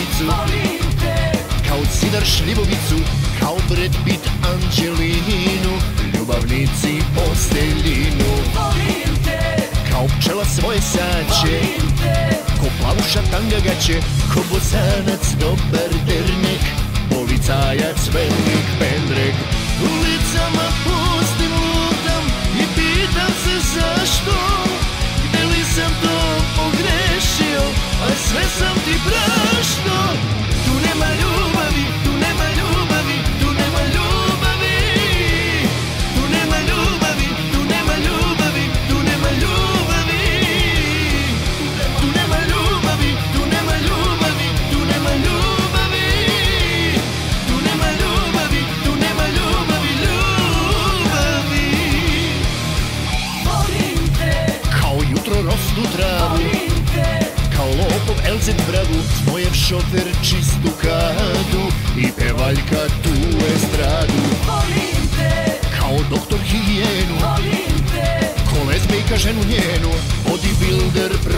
Šibenicu, volim te, kao Sidar Šljivovicu, kao Brad Pitt Anđelinu, ljubavnici Posteljinu. volim te, Kao pčela svoje saće, volim te, ko plavuša tanga gaće, ko bosanac dobar dernek, policajac velik pendrek. Ulicama pustim lutam i pitam se zašto, gde li sam to pogrešio, a sve sam ti prašno. Tu nema ljubavi, tu nema ljubavi, tu nema ljubavi, tu nema ljubavi, tu nema ljubavi, tu nema ljubavi, tu nema ljubavi, tu nema ljubavi, tu nema ljubavi, tu nema ljubavi, tu nema ljubavi, ljubavi. volim te, Kao jutro rosnu travu, volim te, kao lopov Elzet bravu, Zmojev šofer čistu kadu i pevaljka tu estradu. volim te, Kao doktor higijenu, volim te, ko lezbijka ženu njenu, bodybuilder